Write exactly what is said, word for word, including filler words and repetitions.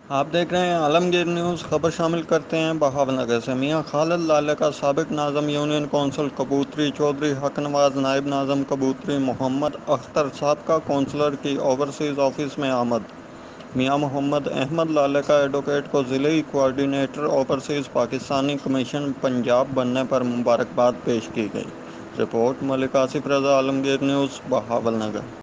आप देख रहे हैं आलमगीर न्यूज़। खबर शामिल करते हैं बहावलनगर से। मियां खालिद लाले का साबिक नाज़म यूनियन कौंसिल कबूतरी चौधरी हक नवाज नायब नाज़म कबूतरी मोहम्मद अख्तर साबका कौंसलर की ओवरसीज़ ऑफिस में आमद। मियां मोहम्मद अहमद लाले का एडवोकेट को ज़िले coordinator overseas Pakistani commission Punjab बनने पर मुबारकबाद पेश की गई। Report Malik Asif Raza, Alamgir news, Bahawalnagar.